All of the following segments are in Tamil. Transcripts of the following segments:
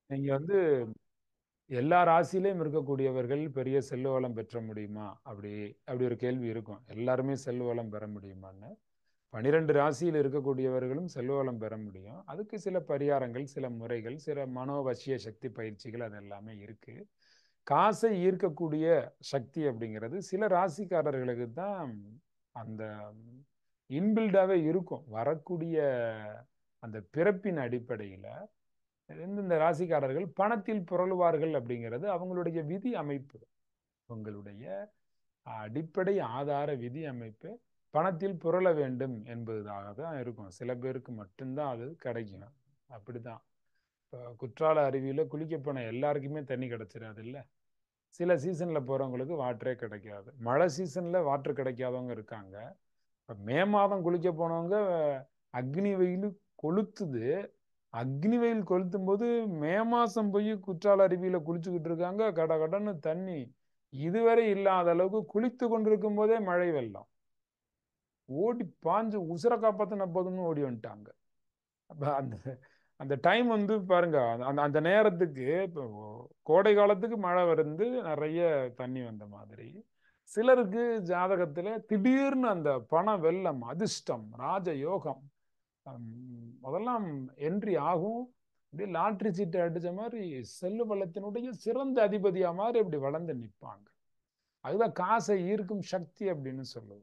நீங்க வந்து எல்லா ராசியிலையும் இருக்கக்கூடியவர்கள் பெரிய செல்வ வளம் பெற்ற முடியுமா? அப்படி அப்படி ஒரு கேள்வி இருக்கும். எல்லாருமே செல்வ வளம் பெற முடியுமான்னு. 12 ராசியில் இருக்கக்கூடியவர்களும் செல்வ வளம் பெற முடியும். அதுக்கு சில பரிகாரங்கள், சில முறைகள், சில மனோவசிய சக்தி பயிற்சிகள் அது எல்லாமே இருக்கு. காசை ஈர்க்கக்கூடிய சக்தி அப்படிங்கிறது சில ராசிக்காரர்களுக்கு தான் அந்த இன்பில்டாவே இருக்கும். வரக்கூடிய அந்த பிறப்பின் அடிப்படையில இந்த ராசிக்காரர்கள் பணத்தில் புரளுவார்கள் அப்படிங்கிறது அவங்களுடைய விதி அமைப்பு. உங்களுடைய அடிப்படை ஆதார விதி அமைப்பு பணத்தில் புரள வேண்டும் என்பதாக தான் இருக்கும். சில பேருக்கு மட்டும்தான் அது கிடைக்கும். அப்படிதான். இப்போ குற்றால அருவியில குளிக்க போன எல்லாருக்குமே தண்ணி கிடைச்சிடாது இல்ல. சில சீசன்ல போறவங்களுக்கு வாட்டரே கிடைக்காது. மழை சீசன்ல வாட்டர் கிடைக்காதவங்க இருக்காங்க. இப்ப மே மாதம் குளிக்க போனவங்க அக்னி வெயில் கொளுத்துது. அக்னி வெயில் கொளுத்தும் போது மே மாசம் போய் குற்றால அருவியில குளிச்சுக்கிட்டு இருக்காங்க. கட கடன்னு தண்ணி இதுவரை இல்லாத அளவுக்கு குளித்து கொண்டிருக்கும் போதே மழை வெள்ளம். ஓடி பாஞ்சு உசுர காப்பாத்தின போதும்னு ஓடி வந்துட்டாங்க. அப்ப அந்த அந்த டைம் வந்து பாருங்க, அந்த அந்த நேரத்துக்கு இப்போ கோடை காலத்துக்கு மழை வந்து நிறைய தண்ணி வந்த மாதிரி, சிலருக்கு ஜாதகத்துல திடீர்னு அந்த பண வெள்ளம், அதிர்ஷ்டம், ராஜ யோகம் அதெல்லாம் என்ட்ரி ஆகும். அப்படியே லாட்ரி சீட்டு அடிச்ச மாதிரி செல்லு வளத்தினுடைய சிறந்த அதிபதியா மாதிரி அப்படி வளர்ந்து நிற்பாங்க. அதுதான் காசை ஈர்க்கும் சக்தி அப்படின்னு சொல்லுவோம்.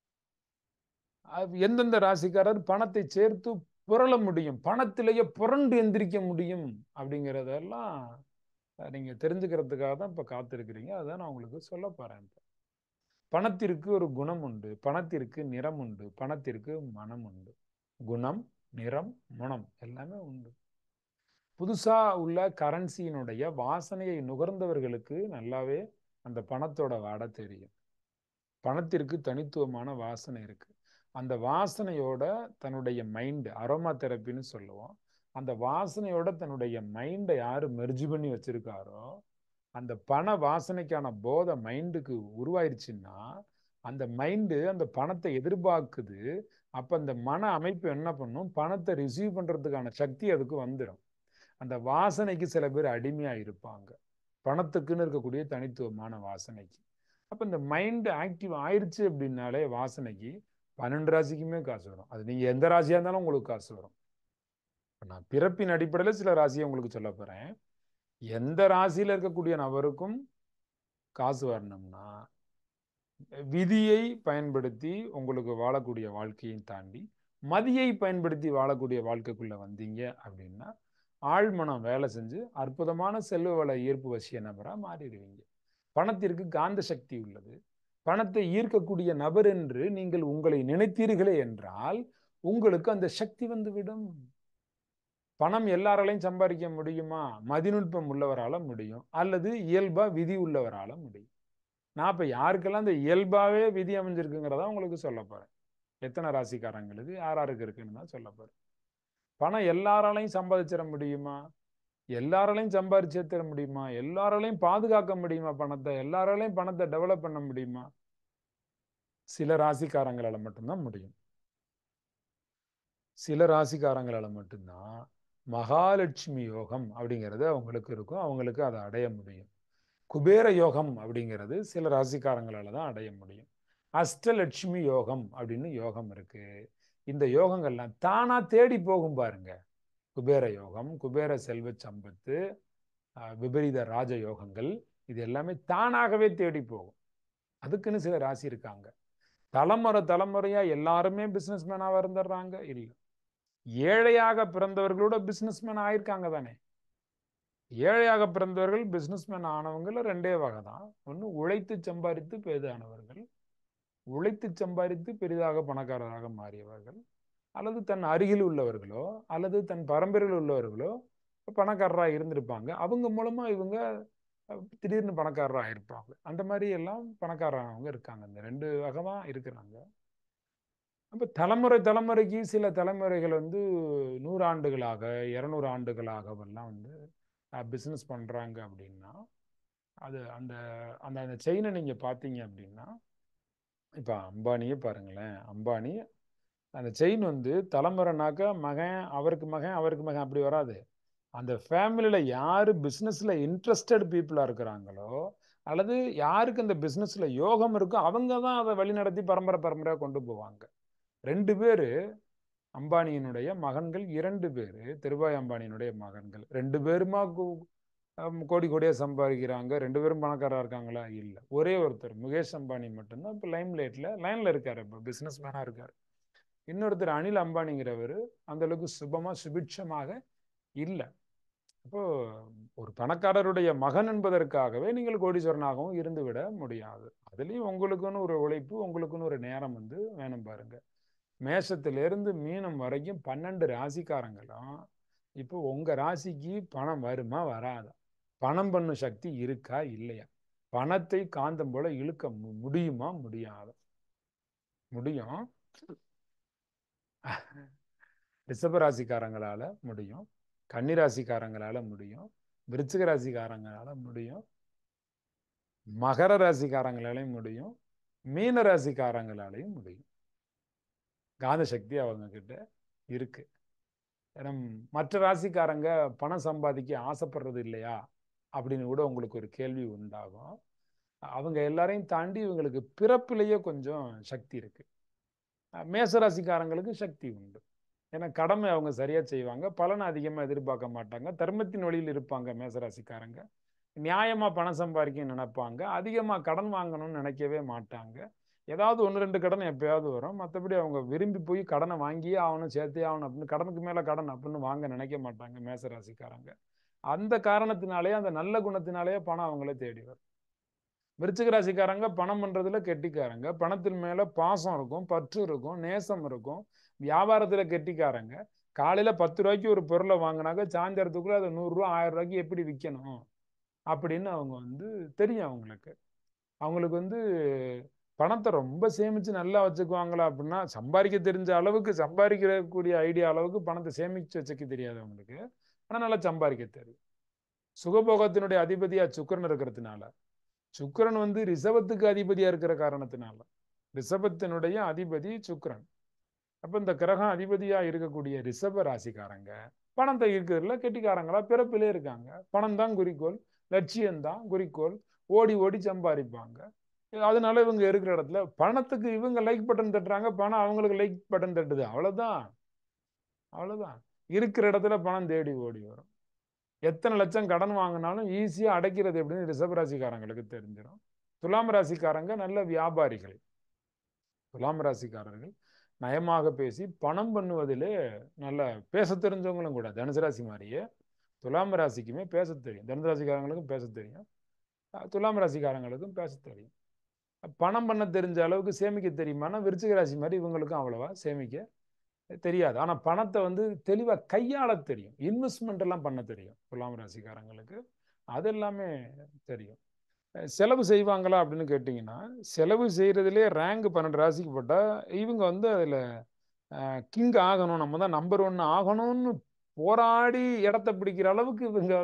எந்தெந்த ராசிக்காரர் பணத்தை சேர்த்து புரள முடியும், பணத்திலேயே புரண்டு எந்திரிக்க முடியும் அப்படிங்கிறதெல்லாம் நீங்க தெரிஞ்சுக்கிறதுக்காக தான் இப்ப காத்திருக்கிறீங்க. அதான் நான் உங்களுக்கு சொல்ல போறேன். பணத்திற்கு ஒரு குணம் உண்டு, பணத்திற்கு நிறம் உண்டு, பணத்திற்கு மனம் உண்டு. குணம், நிறம், மனம் எல்லாமே உண்டு. புதுசா உள்ள கரன்சியினுடைய வாசனையை நுகர்ந்தவர்களுக்கு நல்லாவே அந்த பணத்தோட வாடை தெரியும். பணத்திற்கு தனித்துவமான வாசனை இருக்கு. அந்த வாசனையோட தன்னுடைய மைண்ட், அரோமா தெரப்பின்னு சொல்லுவோம். அந்த வாசனையோட தன்னுடைய மைண்டை யாரு மெர்ஜ் பண்ணி வச்சிருக்காரோ, அந்த பண வாசனைக்கான போதை மைண்டுக்கு உருவாயிருச்சுன்னா, அந்த மைண்டு அந்த பணத்தை எதிர்பார்க்குது. அப்ப அந்த மன அமைப்பு என்ன பண்ணும்? பணத்தை ரிசீவ் பண்றதுக்கான சக்தி அதுக்கு வந்துடும். அந்த வாசனைக்கு சில பேர் அடிமையா இருப்பாங்க. பணத்துக்குன்னு இருக்கக்கூடிய தனித்துவமான வாசனைக்கு. அப்ப இந்த மைண்ட் ஆக்டிவ் ஆயிருச்சு அப்படின்னாலே வாசனைக்கு 12 ராசிக்குமே காசு வரும். அது நீங்க எந்த ராசியா இருந்தாலும் உங்களுக்கு காசு வரும். நான் பிறப்பின் அடிப்படையில் சில ராசியை உங்களுக்கு சொல்ல போறேன். எந்த ராசியில இருக்கக்கூடிய நபருக்கும் காசு வரணும்னா விதியை பயன்படுத்தி உங்களுக்கு வாழக்கூடிய வாழ்க்கையை தாண்டி மதியை பயன்படுத்தி வாழக்கூடிய வாழ்க்கைக்குள்ள வந்தீங்க அப்படின்னா ஆழ்மனம் வேலை செஞ்சு அற்புதமான செல்வ வள ஈர்ப்பு வசிய நபரா மாறிடுவீங்க. பணத்திற்கு காந்த சக்தி உள்ளது. பணத்தை ஈர்க்கக்கூடிய நபர் என்று நீங்கள் உங்களை நினைத்தீர்களே என்றால் உங்களுக்கு அந்த சக்தி வந்துவிடும். பணம் எல்லாராலையும் சம்பாதிக்க முடியுமா? மதிநுட்பம் உள்ளவரால முடியும், அல்லது இயல்பா விதி உள்ளவரால முடியும். நான் இப்ப யாருக்கெல்லாம் இந்த இயல்பாவே விதி அமைஞ்சிருக்குங்கிறதா உங்களுக்கு சொல்ல போறேன். எத்தனை ராசிக்காரங்களுக்கு யாராருக்கு இருக்குன்னு தான் சொல்ல போறேன். பணம் எல்லாராலையும் சம்பாதிச்சிட முடியுமா? எல்லாராலையும் சம்பாதிச்சு தர முடியுமா? எல்லாராலையும் பாதுகாக்க முடியுமா? பணத்தை எல்லாராலையும் பணத்தை டெவலப் பண்ண முடியுமா? சில ராசிக்காரங்களால மட்டும்தான் முடியும். சில ராசிக்காரங்களால மட்டும்தான் மகாலட்சுமி யோகம் அப்படிங்கிறது அவங்களுக்கு இருக்கும். அவங்களுக்கு அதை அடைய முடியும். குபேர யோகம் அப்படிங்கிறது சில ராசிக்காரங்களால தான் அடைய முடியும். அஷ்டலட்சுமி யோகம் அப்படின்னு யோகம் இருக்கு. இந்த யோகங்கள்லாம் தானா தேடி போகும் பாருங்க. குபேர யோகம், குபேர செல்வ சம்பத்து, விபரீத ராஜ யோகங்கள், இது எல்லாமே தானாகவே தேடி போகும். அதுக்குன்னு சில ராசி இருக்காங்க. தலைமுறையா எல்லாருமே பிசினஸ் மேனாவா இருந்துடுறாங்க இல்ல. ஏழையாக பிறந்தவர்களோட பிசினஸ் மேன் ஆயிருக்காங்க தானே. ஏழையாக பிறந்தவர்கள் பிசினஸ்மேன் ஆனவங்கள ரெண்டே வகை தான். ஒன்று உழைத்து சம்பாதித்து பெரிதானவர்கள், உழைத்து சம்பாதித்து பெரிதாக பணக்காரராக மாறியவர்கள், அல்லது தன் அருகில் உள்ளவர்களோ அல்லது தன் பரம்பரையில் உள்ளவர்களோ பணக்காரராக இருந்திருப்பாங்க. அவங்க மூலமா இவங்க திடீர்னு பணக்காரராக இருப்பாங்க. அந்த மாதிரி எல்லாம் பணக்காரவங்க இருக்காங்க. இந்த ரெண்டு வகை தான் இருக்கிறாங்க. அப்ப தலைமுறைக்கு சில தலைமுறைகள் வந்து 100 ஆண்டுகளாக 200 ஆண்டுகளாகவெல்லாம் வந்து பிசினஸ் பண்றாங்க அப்படின்னா அது அந்த அந்த அந்த செயினை நீங்க பார்த்தீங்க அப்படின்னா இப்ப அம்பானியே பாருங்களேன். அம்பானி அந்த செயின் வந்து தலைமுறைனாக்க மகன் அவருக்கு மகன் அவருக்கு மகன் அப்படி வராது. அந்த ஃபேமிலியில யாரு பிசினஸ்ல இன்ட்ரெஸ்டட் பீப்புளா இருக்கிறாங்களோ, அல்லது யாருக்கு அந்த பிசினஸ்ல யோகம் இருக்கோ, அவங்க தான் அதை வழிநடத்தி பரம்பரை பரம்பரையா கொண்டு போவாங்க. 2 பேரு அம்பானியினுடைய மகன்கள், 2 பேரு திருபாய் அம்பானியினுடைய மகன்கள். 2 பேருமா கோடி கோடியா சம்பாதிக்கிறாங்க, 2 பேரும் பணக்காரா இருக்காங்களா? இல்ல. ஒரே ஒருத்தர் முகேஷ் அம்பானி மட்டும்தான் இப்ப லைன்ல இருக்காரு, இப்ப பிசினஸ் மேனா இருக்காரு. இன்னொருத்தர் அனில் அம்பானிங்கிறவர் அந்த அளவுக்கு சுபிட்சமாக இல்ல. அப்போ ஒரு பணக்காரருடைய மகன் என்பதற்காகவே நீங்கள் கோடீஸ்வரனாகவும் இருந்து விட முடியாது. அதுலயும் உங்களுக்குன்னு ஒரு உழைப்பு, உங்களுக்குன்னு ஒரு நேரம் வேணும் பாருங்க. மேஷத்திலிருந்து மீனம் வரைக்கும் 12 ராசிக்காரங்களும் இப்போ உங்க ராசிக்கு பணம் வருமா வராதா, பணம் பண்ணும் சக்தி இருக்கா இல்லையா, பணத்தை காந்தம் போல இழுக்க முடியுமா முடியாது? முடியும். ரிஷப ராசிக்காரங்களால முடியும், கன்னி ராசிக்காரங்களால முடியும், விருச்சிக ராசிக்காரங்களால முடியும், மகர ராசிக்காரங்களாலையும் முடியும், மீன ராசிக்காரங்களாலையும் முடியும். காந்த சக்தி அவங்க கிட்ட இருக்கு. மற்ற ராசிக்காரங்க பணம் சம்பாதிக்க ஆசைப்படுறது இல்லையா அப்படின்னு கூட உங்களுக்கு ஒரு கேள்வி உண்டாகும். அவங்க எல்லாரையும் தாண்டி இவங்களுக்கு பிறப்பிலேயே கொஞ்சம் சக்தி இருக்கு. மேசராசிக்காரங்களுக்கு சக்தி உண்டு. ஏன்னா கடமை அவங்க சரியா செய்வாங்க, பலனை அதிகமா எதிர்பார்க்க மாட்டாங்க, தர்மத்தின் வழியில் இருப்பாங்க. மேசராசிக்காரங்க நியாயமா பணம் சம்பாதிக்க நினைப்பாங்க, அதிகமா கடன் வாங்கணும்னு நினைக்கவே மாட்டாங்க. ஏதாவது 1-2 கடன் எப்பயாவது வரும், மற்றபடி அவங்க விரும்பி போய் கடனை வாங்கியே ஆகணும், சேர்த்தே ஆகணும் அப்படின்னு கடனுக்கு மேல கடன் அப்படின்னு வாங்க நினைக்க மாட்டாங்க மேசராசிக்காரங்க. அந்த காரணத்தினாலேயே, அந்த நல்ல குணத்தினாலேயே பணம் அவங்களே தேடி வரும். விருச்சிக ராசிக்காரங்க பணம் பண்றதுல கெட்டிக்காரங்க, பணத்தின் மேல பாசம் இருக்கும், பற்று இருக்கும், நேசம் இருக்கும். வியாபாரத்துல கெட்டிக்காரங்க. காலையில 10 ரூபாய்க்கு ஒரு பொருளை வாங்கினாக்க சாயந்தரத்துக்குள்ள அதை 100 ரூபா 1000 ரூபாய்க்கு எப்படி விற்கணும் அப்படின்னு அவங்க தெரியும். அவங்களுக்கு பணத்தை ரொம்ப சேமிச்சு நல்லா வச்சுக்குவாங்களா அப்படின்னா, சம்பாதிக்க தெரிஞ்ச அளவுக்கு, சம்பாதிக்கக்கூடிய ஐடியா அளவுக்கு பணத்தை சேமிச்சு வச்சுக்க தெரியாது அவங்களுக்கு. ஆனா நல்லா சம்பாதிக்க தெரியும். சுகபோகத்தினுடைய அதிபதியா சுக்கிரன் இருக்கிறதுனால, சுக்கிரன் ரிஷபத்துக்கு அதிபதியா இருக்கிற காரணத்தினால, ரிஷபத்தினுடைய அதிபதி சுக்கிரன். அப்ப இந்த கிரகம் அதிபதியா இருக்கக்கூடிய ரிஷப ராசிக்காரங்க பணத்தை இருக்கிறதுல கெட்டிக்காரங்களா பிறப்பிலே இருக்காங்க. பணம் தான் குறிக்கோள், லட்சியம்தான் குறிக்கோள், ஓடி ஓடி சம்பாதிப்பாங்க. அதனால இவங்க இருக்கிற இடத்துல பணத்துக்கு இவங்க லைக் பட்டன் தட்டுறாங்க, பணம் அவங்களுக்கு லைக் பட்டன் தட்டுது. அவ்வளவுதான். இருக்கிற இடத்துல பணம் தேடி ஓடி வரும். எத்தனை லட்சம் கடன் வாங்கினாலும் ஈஸியா அடைக்கிறது எப்படின்னு ரிஷப ராசிக்காரங்களுக்கு தெரிஞ்சிடும். துலாம் ராசிக்காரங்க நல்ல வியாபாரிகள். துலாம் ராசிக்காரர்கள் நயமாக பேசி பணம் பண்ணுவதிலே நல்ல பேச தெரிஞ்சவங்களும் கூட. தனுசு ராசி மாதிரியே துலாம் ராசிக்குமே பேச தெரியும். தனுசு ராசிக்காரங்களுக்கும் பேச தெரியும், துலாம் ராசிக்காரங்களுக்கும் பேச தெரியும். பணம் பண்ண தெரிஞ்ச அளவுக்கு சேமிக்க தெரியுமானா விருச்சிக ராசி மாதிரி இவங்களுக்கும் அவ்வளவா சேமிக்க தெரியாது. ஆனா பணத்தை தெளிவா கையாள தெரியும், இன்வெஸ்ட்மெண்ட் எல்லாம் பண்ண தெரியும் துலாம் ராசிக்காரங்களுக்கு. அது எல்லாமே தெரியும். செலவு செய்வாங்களா அப்படின்னு கேட்டீங்கன்னா, செலவு செய்யறதுலேயே ரேங்க் 12 ராசிக்கு போட்டா இவங்க அதுல கிங் ஆகணும், நம்ம தான் நம்பர் 1 ஆகணும்னு போராடி இடத்த பிடிக்கிற அளவுக்கு இவங்க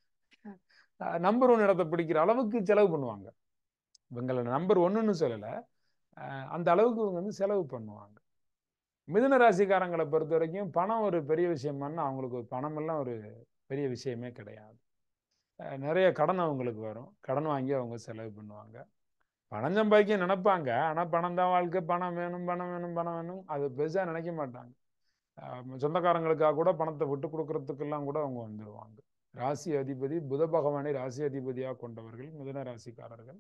நம்பர் 1 இடத்த பிடிக்கிற அளவுக்கு செலவு பண்ணுவாங்க. இவங்களை நம்பர் 1ன்னு சொல்லல, அந்த அளவுக்கு இவங்க செலவு பண்ணுவாங்க. மிதுன ராசிக்காரங்களை பொறுத்த வரைக்கும் பணம் ஒரு பெரிய விஷயமானா அவங்களுக்கு பணம் எல்லாம் ஒரு பெரிய விஷயமே கிடையாது. நிறைய கடன் அவங்களுக்கு வரும், கடன் வாங்கி அவங்க செலவு பண்ணுவாங்க. பணம் சம்பாதிக்க நினைப்பாங்க, ஆனா பணம் தான் வாழ்க்கை, பணம் வேணும் பணம் வேணும் பணம் வேணும் அது பெருசா நினைக்க மாட்டாங்க. சொந்தக்காரங்களுக்காக கூட பணத்தை விட்டு கொடுக்கறதுக்கெல்லாம் கூட அவங்க வந்துடுவாங்க. ராசி அதிபதி புத பகவானை ராசி அதிபதியாக கொண்டவர்கள் மிதுன ராசிக்காரர்கள்.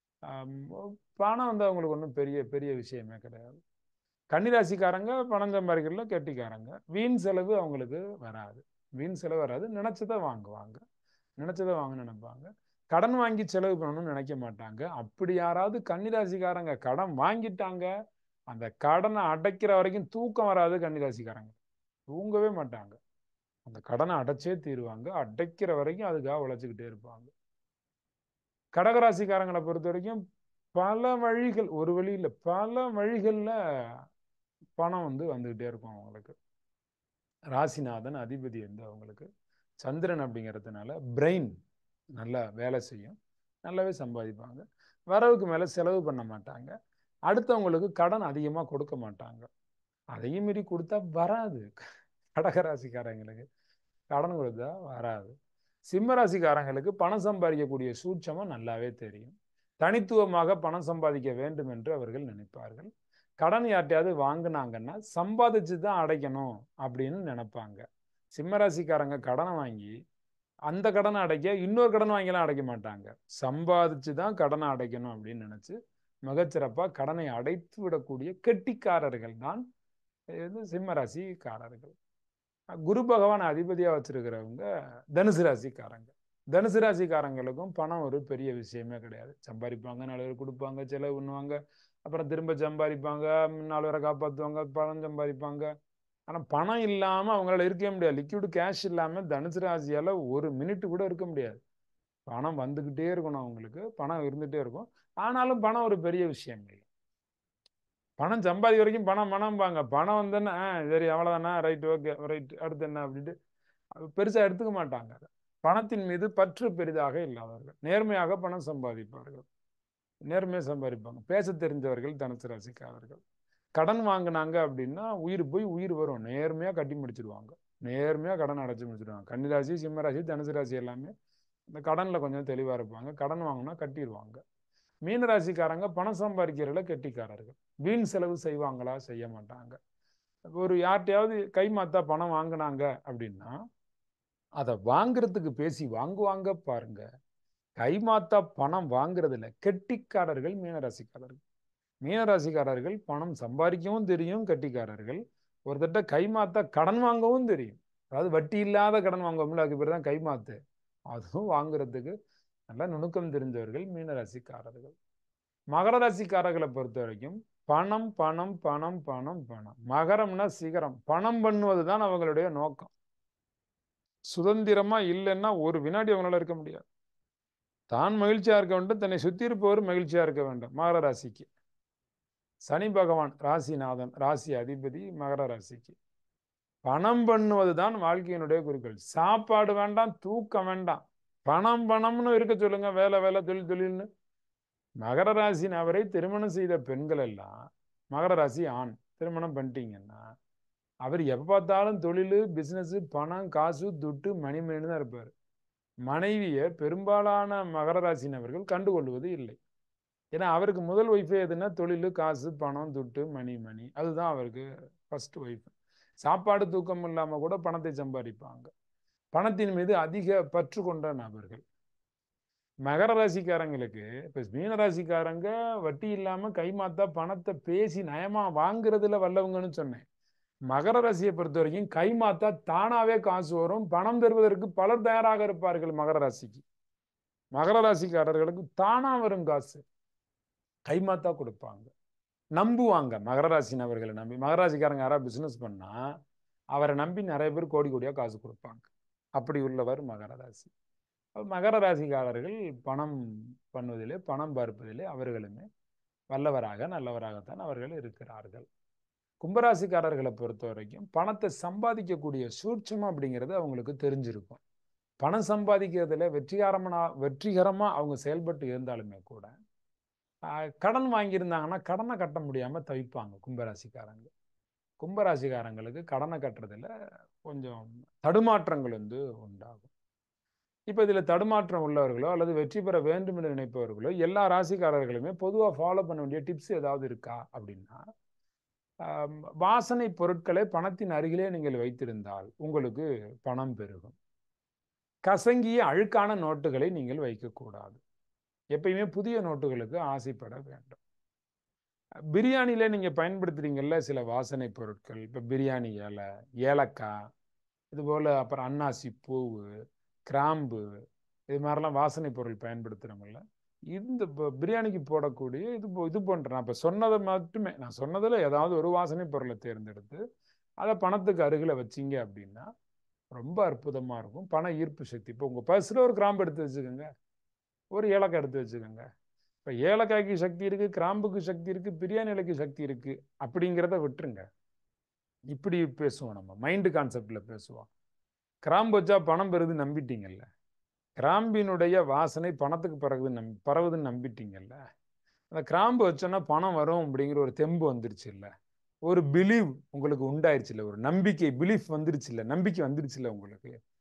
பணம் அவங்களுக்கு ஒன்றும் பெரிய பெரிய விஷயமே கிடையாது. கன்னிராசிக்காரங்க பணம் சம்பாதிக்கிறதுல கெட்டிக்காரங்க. வீண் செலவு அவங்களுக்கு வராது, நினைச்சதை வாங்குவாங்க, நினைச்சதை வாங்க நினைப்பாங்க. கடன் வாங்கி செலவு பண்ணணும்னு நினைக்க மாட்டாங்க. அப்படி யாராவது கன்னிராசிக்காரங்க கடன் வாங்கிட்டாங்க, அந்த கடனை அடைக்கிற வரைக்கும் தூக்கம் வராது. கன்னிராசிக்காரங்க தூங்கவே மாட்டாங்க, அந்த கடனை அடைச்சே தீருவாங்க, அடைக்கிற வரைக்கும் அதுக்காக உழைச்சிக்கிட்டே இருப்பாங்க. கடகராசிக்காரங்களை பொறுத்த வரைக்கும் பல வழிகள், ஒரு வழி இல்லை பல வழிகள்ல பணம் வந்துகிட்டே இருக்கும் அவங்களுக்கு. ராசிநாதன் அதிபதி அவங்களுக்கு சந்திரன் அப்படிங்கிறதுனால பிரெயின் நல்லா வேலை செய்யும், நல்லாவே சம்பாதிப்பாங்க. வரவுக்கு மேல செலவு பண்ண மாட்டாங்க, அடுத்தவங்களுக்கு கடன் அதிகமா கொடுக்க மாட்டாங்க. அதையும் மீறி கொடுத்தா வராது கடகராசிக்காரங்களுக்கு. கடன் கொடுத்தா வராது. சிம்மராசிக்காரங்களுக்கு பணம் சம்பாதிக்கக்கூடிய சூட்சமும் நல்லாவே தெரியும். தனித்துவமாக பணம் சம்பாதிக்க வேண்டும் என்று அவர்கள் நினைப்பார்கள். கடன் யார்ட்டையாவது வாங்கினாங்கன்னா சம்பாதிச்சு தான் அடைக்கணும் அப்படின்னு நினைப்பாங்க. சிம்மராசிக்காரங்க கடனை வாங்கி அந்த கடனை அடைக்க இன்னொரு கடன் வாங்கிலாம் அடைக்க மாட்டாங்க. சம்பாதிச்சு தான் கடனை அடைக்கணும் அப்படின்னு நினைச்சு மிகச்சிறப்பாக கடனை அடைத்து விடக்கூடிய கெட்டிக்காரர்கள் தான் சிம்மராசிக்காரர்கள். குரு பகவான் அதிபதியா வச்சிருக்கிறவங்க தனுசு ராசிக்காரங்க. தனுசு ராசிக்காரங்களுக்கும் பணம் ஒரு பெரிய விஷயமே கிடையாது. சம்பாதிப்பாங்க, 4 பேர் கொடுப்பாங்க, செலவு பண்ணுவாங்க, அப்புறம் திரும்ப சம்பாதிப்பாங்க, 4 பேரை காப்பாற்றுவாங்க, பணம் சம்பாதிப்பாங்க. ஆனா பணம் இல்லாம அவங்களால இருக்கவே முடியாது. லிக்விட் கேஷ் இல்லாம தனுசு ராசியால ஒரு மினிட் கூட இருக்க முடியாது. பணம் வந்துகிட்டே இருக்கணும், அவங்களுக்கு பணம் இருந்துட்டே இருக்கும். ஆனாலும் பணம் ஒரு பெரிய விஷயம் இல்லை. பணம் சம்பாதி வரைக்கும் பணம் பணம்பாங்க. பணம் வந்தேன்னா சரி அவ்வளவுதானா, ரைட், ஓகே, ரைட், அடுத்து என்ன அப்படின்ட்டு பெருசா எடுத்துக்க மாட்டாங்க. பணத்தின் மீது பற்று பெரிதாக இல்லாதவர்கள் நேர்மையாக பணம் சம்பாதிப்பார்கள், நேர்மையாக சம்பாதிப்பாங்க. பேச தெரிஞ்சவர்கள் தனுசு ராசிக்காரர்கள். கடன் வாங்கினாங்க அப்படின்னா உயிர் போய் உயிர் வரும், நேர்மையா கட்டி முடிச்சிருவாங்க, நேர்மையா கடன் அடைச்சு முடிச்சிருவாங்க. கன்னிராசி, சிம்மராசி, தனுசு ராசி எல்லாமே இந்த கடன்ல கொஞ்சம் தெளிவா இருப்பாங்க. கடன் வாங்கினா கட்டிடுவாங்க. மீனராசிக்காரங்க பணம் சம்பாதிக்கிறதுல கெட்டிக்காரர்கள். வீண் செலவு செய்வாங்களா? செய்ய மாட்டாங்க. ஒரு யார்ட்டையாவது கைமாத்தா பணம் வாங்கினாங்க அப்படின்னா அதை வாங்குறதுக்கு பேசி வாங்குவாங்க பாருங்க. கைமாத்தா பணம் வாங்குறதுல கெட்டிக்காரர்கள் மீனராசிக்காரர்கள். மீனராசிக்காரர்கள் பணம் சம்பாதிக்கவும் தெரியும், கெட்டிக்காரர்கள். ஒரு தட்ட கைமாத்தா கடன் வாங்கவும் தெரியும். அதாவது வட்டி இல்லாத கடன் வாங்குவோம்ல, அதுக்கு பேர் தான் கைமாத்து. அதுவும் வாங்குறதுக்கு நல்ல நுணுக்கம் தெரிஞ்சவர்கள் மீனராசிக்காரர்கள். மகர ராசிக்காரர்களை பொறுத்த வரைக்கும் பணம் பணம் பணம் பணம் பணம். மகரம்னா சிகரம். பணம் பண்ணுவது தான் அவங்களுடைய நோக்கம். சுதந்திரமா இல்லைன்னா ஒரு வினாடி அவங்களால இருக்க முடியாது. தான் மகிழ்ச்சியா இருக்க வேண்டும், தன்னை சுத்தி இருப்பவர் மகிழ்ச்சியா இருக்க வேண்டும். மகர ராசிக்கு சனி பகவான் ராசிநாதன், ராசி அதிபதி மகர ராசிக்கு. பணம் பண்ணுவது தான் வாழ்க்கையினுடைய குறிக்கோள். சாப்பாடு வேண்டாம், தூக்கம் வேண்டாம், பணம் பணம்னு இருக்க சொல்லுங்க. வேலை வேலை, தொழில் தொழில்னு. மகர ராசி நபரை திருமணம் செய்த பெண்கள் எல்லாம், மகர ராசி ஆண் திருமணம் பண்ணிட்டீங்கன்னா அவர் எப்ப பார்த்தாலும் தொழில், பிசினஸ், பணம், காசு, துட்டு, மணிமணின்னு தான் இருப்பார். மனைவியை பெரும்பாலான மகர ராசி நபர்கள் கண்டுகொள்வது இல்லை. ஏன்னா அவருக்கு முதல் ஒய்ஃபே எதுன்னா தொழில், காசு, பணம், துட்டு, மணி. அதுதான் அவருக்கு ஃபர்ஸ்ட் ஒய்ஃப். சாப்பாடு தூக்கம் இல்லாம கூட பணத்தை சம்பாதிப்பாங்க. பணத்தின் மீது அதிக பற்று கொண்ட நபர்கள் மகர ராசிக்காரங்களுக்கு. இப்ப மீனராசிக்காரங்க வட்டி இல்லாம கைமாத்தா பணத்தை பேசி நயமா வாங்குறதுல வல்லவங்கன்னு சொன்னேன். மகர ராசியை பொறுத்த வரைக்கும் கைமாத்தா தானாவே காசு வரும். பணம் தருவதற்கு பலர் தயாராக இருப்பார்கள். மகர ராசிக்கு, மகர ராசிக்காரர்களுக்கு தானா வரும் காசு, கைமாத்தா கொடுப்பாங்க, நம்புவாங்க. மகர ராசி நபர்களை நம்பி மகர ராசிக்காரங்க யாராவது பிசினஸ் பண்ணா அவரை நம்பி நிறைய பேர் கோடி கோடியா காசு கொடுப்பாங்க. அப்படி உள்ளவர் மகர ராசி. மகர ராசிக்காரர்கள் பணம் பண்ணுவதிலே, பணம் பார்ப்பதிலே அவர்களுமே வல்லவராக நல்லவராகத்தான் அவர்கள் இருக்கிறார்கள். கும்பராசிக்காரர்களை பொறுத்த வரைக்கும் பணத்தை சம்பாதிக்கக்கூடிய சூட்சம் அப்படிங்கிறது அவங்களுக்கு தெரிஞ்சிருக்கும். பணம் சம்பாதிக்கிறதுல வெற்றிகரமா அவங்க செயல்பட்டு இருந்தாலுமே கூட கடன் வாங்கியிருந்தாங்கன்னா கடனை கட்ட முடியாம தவிப்பாங்க கும்பராசிக்காரங்க. கும்பராசிக்காரங்களுக்கு கடனை கட்டுறதுல கொஞ்சம் தடுமாற்றங்கள் உண்டாகும். இப்ப இதுல தடுமாற்றம் உள்ளவர்களோ அல்லது வெற்றி பெற வேண்டும் என்று நினைப்பவர்களோ எல்லா ராசிக்காரர்களுமே பொதுவாக ஃபாலோ பண்ண வேண்டிய டிப்ஸ் ஏதாவது இருக்கா அப்படின்னா, வாசனை பொருட்களை பணத்தின் அருகிலே நீங்கள் வைத்திருந்தால் உங்களுக்கு பணம் பெருகும். கசங்கிய அழுக்கான நோட்டுகளை நீங்கள் வைக்கக்கூடாது. எப்பயுமே புதிய நோட்டுகளுக்கு ஆசைப்பட வேண்டும். பிரியாணியில நீங்க பயன்படுத்துறீங்கல்ல சில வாசனை பொருட்கள், இப்ப பிரியாணி இலை, ஏலக்காய், இது போல, அப்புறம் அன்னாசி பூவு, கிராம்பு, இது மாதிரிலாம் வாசனை பொருள் பயன்படுத்துறோம்ல. இந்த பிரியாணிக்கு போடக்கூடிய இது போன்ற நான் இப்ப சொன்னதை மட்டுமே, நான் சொன்னதுல ஏதாவது ஒரு வாசனை பொருளை தேர்ந்தெடுத்து அதை பணத்துக்கு அருகில வச்சிங்க அப்படின்னா ரொம்ப அற்புதமா இருக்கும். பண ஈர்ப்பு சக்தி. இப்போ உங்க பர்ஸ்ல ஒரு கிராம்பு எடுத்து வச்சுக்கோங்க, ஒரு ஏலக்காய் எடுத்து வச்சுக்கோங்க. இப்ப ஏலக்காய்க்கு சக்தி இருக்கு, கிராம்புக்கு சக்தி இருக்கு, பிரியாணி இலைக்கு சக்தி இருக்கு அப்படிங்கிறத விட்டுருங்க. இப்படி பேசுவோம், நம்ம மைண்டு கான்செப்ட்ல பேசுவோம். கிராம்பு வச்சா பணம் பெறுது நம்பிட்டீங்கல்ல, கிராம்பினுடைய வாசனை பணத்துக்கு பரவுதுன்னு நம்பிட்டீங்கல்ல, அந்த கிராம்பு வச்சோன்னா பணம் வரும் அப்படிங்கிற ஒரு தெம்பு வந்துருச்சு இல்ல, ஒரு பிலீவ் உங்களுக்கு உண்டாயிருச்சு இல்ல, ஒரு நம்பிக்கை, பிலீஃப் வந்துருச்சு இல்ல, நம்பிக்கை வந்துருச்சு இல்ல உங்களுக்கு.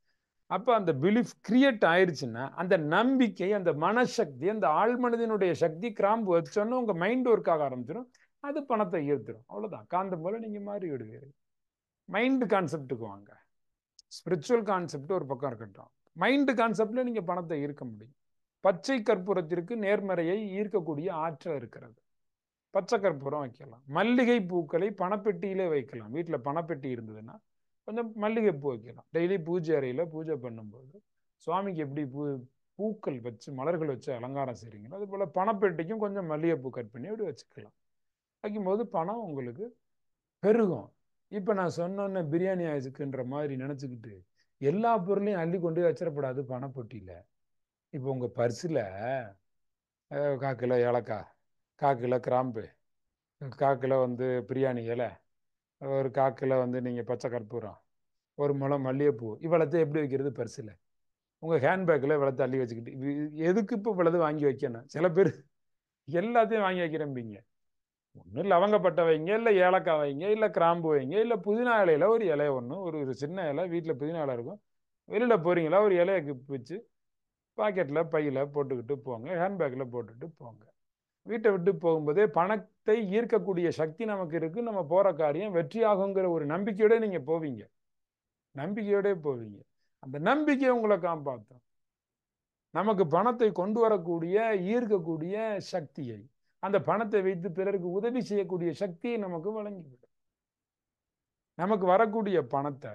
அப்ப அந்த பிலீஃப் கிரியேட் ஆயிருச்சுன்னா அந்த நம்பிக்கை, அந்த மனசக்தி, அந்த ஆழ்மனதினுடைய சக்தி கிராம்பு வச்சோன்னா உங்க மைண்ட் ஒர்க் ஆக ஆரம்பிச்சிடும். அது பணத்தை ஈர்த்துடும். அவ்வளவுதான். காந்தம் போல நீங்க மாறி விடுவீர்கள். மைண்ட் கான்செப்டுக்கு வாங்க. ஸ்பிரிச்சுவல் கான்செப்ட் ஒரு பக்கம் இருக்கட்டும். மைண்ட் கான்செப்ட்ல நீங்க பணத்தை ஈர்க்க முடியும். பச்சை கற்பூரத்திற்கு நேர்மறையை ஈர்க்கக்கூடிய ஆற்றல் இருக்கிறது. பச்சை கற்பூரம் வைக்கலாம். மல்லிகை பூக்களை பணப்பெட்டியிலே வைக்கலாம். வீட்டில் பணப்பெட்டி இருந்ததுன்னா கொஞ்சம் மல்லிகை பூ வைக்கலாம். டெய்லி பூஜை அறையில பூஜை பண்ணும்போது சுவாமிக்கு எப்படி பூக்கள் வச்சு மலர்கள் வச்சு அலங்காரம் செய்றீங்களோ அது போல பணப்பெட்டிக்கும் கொஞ்சம் மல்லிகை பூ கட் பண்ணி அப்படி வச்சுக்கலாம். வைக்கும்போது பணம் உங்களுக்கு பெருகும். இப்ப நான் சொன்னோன்னே பிரியாணி ஆயிடுச்சுன்ற மாதிரி நினைச்சுக்கிட்டு எல்லா பொருளையும் அள்ளி கொண்டு வச்சிடப்படாது பணப்பொட்டியில. இப்போ உங்க பர்சுல 1/4 கிலோ ஏலக்காய், 1/4 கிலோ கிராம்பு, 1/4 கிலோ பிரியாணி இலை, ஒரு 1/4 கிலோ நீங்க பச்சை கற்பூரம், 1 முழம் மல்லிகைப்பூ, இவ்வளத்தை எப்படி வைக்கிறது பர்சுல? உங்க ஹேண்ட்பேக்கில் இவ்வளத்தை அள்ளி வச்சுக்கிட்டு எதுக்கு இப்போ இவ்வளவு வாங்கி வைக்கணும்? சில பேர் எல்லாத்தையும் வாங்கி வைக்கிறேன்பீங்க. ஒன்று லவங்கப்பட்டை வைங்க, இல்லை ஏலக்காய் வைங்க, இல்லை கிராம்பு வைங்க, இல்லை புதினா இலையில ஒரு இலைய ஒன்று, ஒரு சின்ன இலை, வீட்டில் புதினா இலை இருக்கும். வெளியில் போறீங்களா ஒரு இலையை வச்சு பாக்கெட்டில் பையில் போட்டுக்கிட்டு போங்க, ஹேண்ட்பேக்கில் போட்டுட்டு போங்க. வீட்டை விட்டு போகும்போதே பணத்தை ஈர்க்கக்கூடிய சக்தி நமக்கு இருக்கு. நம்ம போற காரியம் வெற்றியாகுங்கிற ஒரு நம்பிக்கையோட நீங்க போவீங்க. நம்பிக்கையோட போவீங்க. அந்த நம்பிக்கை உங்களை காப்பாற்றும். நமக்கு பணத்தை கொண்டு வரக்கூடிய ஈர்க்கக்கூடிய சக்தியை, அந்த பணத்தை வைத்து பிறருக்கு உதவி செய்யக்கூடிய சக்தியை நமக்கு வழங்கிவிடும். நமக்கு வரக்கூடிய பணத்தை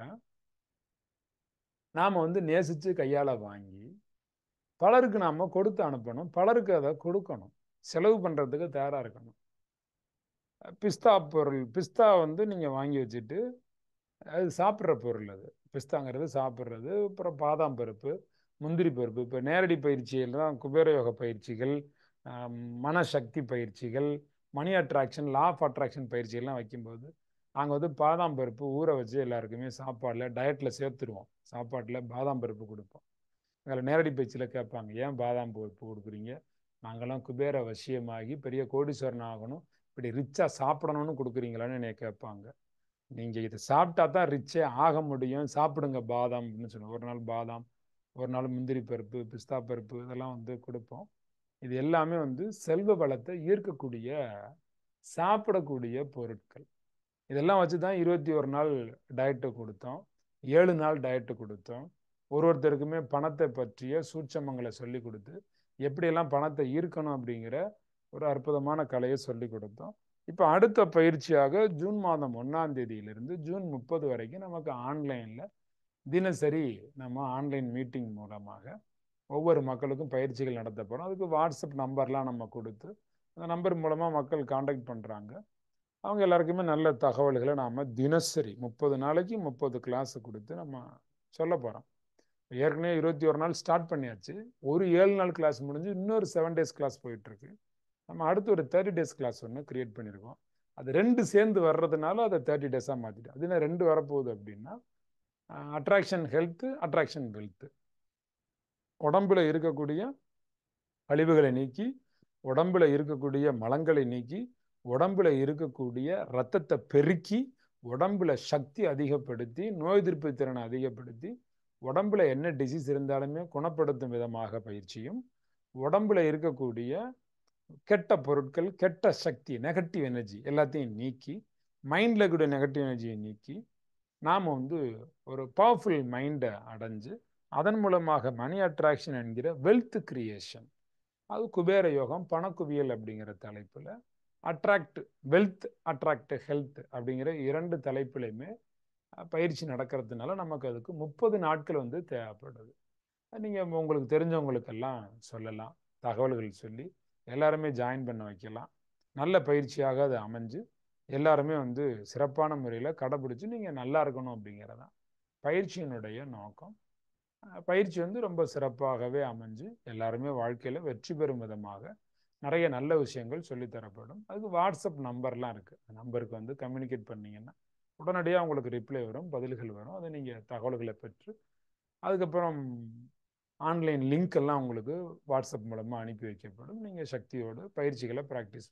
நாம நேசிச்சு கையால வாங்கி பலருக்கு நாம கொடுத்து அனுப்பணும். பலருக்கு அதை கொடுக்கணும். செலவு பண்றதுக்கு தயாரா இருக்கணும். பிஸ்தா பொருள், பிஸ்தா நீங்க வாங்கி வச்சுட்டு அது சாப்பிட்ற பொருள். அது பிஸ்தாங்கிறது சாப்பிட்றது. அப்புறம் பாதாம் பருப்பு, முந்திரி பருப்பு. இப்போ நேரடி பயிற்சிகள் தான் குபேர யோக பயிற்சிகள், மனசக்தி பயிற்சிகள், money attraction, law of attraction பயிற்சிகள்லாம் வைக்கும்போது நாங்கள் பாதாம் பருப்பு ஊற வச்சு எல்லாருக்குமே சாப்பாடில் டயட்டில் சேர்த்துருவோம். சாப்பாட்டில் பாதாம் பருப்பு கொடுப்போம். அதில் நேரடி பயிற்சியில் கேட்பாங்க, ஏன் பாதாம் பருப்பு கொடுக்குறீங்க? நாங்களாம் குபேர வசியமாகி பெரிய கோடீஸ்வரன் ஆகணும், இப்படி ரிச்சாக சாப்பிடணும்னு கொடுக்குறீங்களான்னு என்னை கேட்பாங்க. நீங்கள் இதை சாப்பிட்டா தான் ரிச்சே ஆக முடியும், சாப்பிடுங்க பாதாம் அப்படின்னு சொல்லுவோம். ஒரு நாள் பாதாம், ஒரு நாள் முந்திரி பருப்பு, பிஸ்தா பருப்பு, இதெல்லாம் கொடுப்போம். இது எல்லாமே செல்வ வளத்தை ஈர்க்கக்கூடிய சாப்பிடக்கூடிய பொருட்கள். இதெல்லாம் வச்சு தான் 21 நாள் டயட்டு கொடுத்தோம், 7 நாள் டயட்டு கொடுத்தோம். ஒருத்தருக்குமே பணத்தை பற்றிய சூட்சமங்களை சொல்லி கொடுத்து எப்படியெல்லாம் பணத்தை ஈர்க்கணும் அப்படிங்கிற ஒரு அற்புதமான கலையை சொல்லி கொடுத்தோம். இப்போ அடுத்த பயிற்சியாக ஜூன் மாதம் 1ஆம் தேதியிலிருந்து ஜூன் 30 வரைக்கும் நமக்கு ஆன்லைனில் தினசரி நம்ம ஆன்லைன் மீட்டிங் மூலமாக ஒவ்வொரு மக்களுக்கும் பயிற்சிகள் நடத்த போகிறோம். அதுக்கு வாட்ஸ்அப் நம்பர்லாம் நம்ம கொடுத்து அந்த நம்பர் மூலமாக மக்கள் காண்டாக்ட் பண்ணுறாங்க. அவங்க எல்லாருக்குமே நல்ல தகவல்களை நாம் தினசரி 30 நாளைக்கு 30 கிளாஸ் கொடுத்து நம்ம சொல்ல போகிறோம். ஏற்கனவே 21 நாள் ஸ்டார்ட் பண்ணியாச்சு. ஒரு 7 நாள் கிளாஸ் முடிஞ்சு இன்னொரு 7 டேஸ் கிளாஸ் போயிட்டுருக்கு. நம்ம அடுத்து ஒரு 30 டேஸ் கிளாஸ் ஒன்று கிரியேட் பண்ணியிருக்கோம். அது 2 சேர்ந்து வர்றதுனால அதை 30 டேஸாக மாற்றிட்டோம். அது என்ன 2 வரப்போகுது அப்படின்னா, அட்ராக்ஷன் ஹெல்த்து, அட்ராக்ஷன் வெல்த்து. உடம்புல இருக்கக்கூடிய அழிவுகளை நீக்கி, உடம்புல இருக்கக்கூடிய மலங்களை நீக்கி, உடம்புல இருக்கக்கூடிய இரத்தத்தை பெருக்கி, உடம்புல சக்தி அதிகப்படுத்தி, நோய் எதிர்ப்பு திறனை அதிகப்படுத்தி, உடம்புல என்ன டிசீஸ் இருந்தாலுமே குணப்படுத்தும் விதமாக பயிற்சியும், உடம்புல இருக்கக்கூடிய கெட்ட பொருட்கள், கெட்ட சக்தி, நெகட்டிவ் எனர்ஜி எல்லாத்தையும் நீக்கி, மைண்டில் இருக்கக்கூடிய நெகட்டிவ் எனர்ஜியை நீக்கி நாம் ஒரு பவர்ஃபுல் மைண்டை அடைஞ்சு அதன் மூலமாக மணி அட்ராக்ஷன் என்கிற வெல்த் கிரியேஷன், அது குபேர யோகம் பணக்குவியல் அப்படிங்கிற தலைப்பில் அட்ராக்ட் வெல்த், அட்ராக்ட் ஹெல்த் அப்படிங்கிற 2 தலைப்புலையுமே பயிற்சி நடக்கிறதுனால நமக்கு அதுக்கு 30 நாட்கள் தேவைப்படுது. நீங்கள் உங்களுக்கு தெரிஞ்சவங்களுக்கெல்லாம் சொல்லலாம், தகவல்கள் சொல்லி எல்லாருமே ஜாயின் பண்ண வைக்கலாம். நல்ல பயிற்சியாக அது அமைஞ்சு எல்லாருமே சிறப்பான முறையில் கடைபிடிச்சு நீங்கள் நல்லா இருக்கணும் அப்படிங்கிறதான் பயிற்சியினுடைய நோக்கம். பயிற்சி ரொம்ப சிறப்பாகவே அமைஞ்சு எல்லாருமே வாழ்க்கையில் வெற்றி பெறும் விதமாக நிறைய நல்ல விஷயங்கள் சொல்லித்தரப்படும். அதுக்கு வாட்ஸ்அப் நம்பர்லாம் இருக்குது. அந்த நம்பருக்கு கம்யூனிகேட் பண்ணிங்கன்னா உடனடியாக உங்களுக்கு ரிப்ளை வரும், பதில்கள் வரும். அதை நீங்கள் தகவல்களை பெற்று அதுக்கப்புறம் ஆன்லைன் லிங்க் எல்லாம் உங்களுக்கு வாட்ஸ்அப் மூலமாக அனுப்பி வைக்கப்படும். நீங்கள் சக்தியோடு பயிற்சிகளை ப்ராக்டிஸ்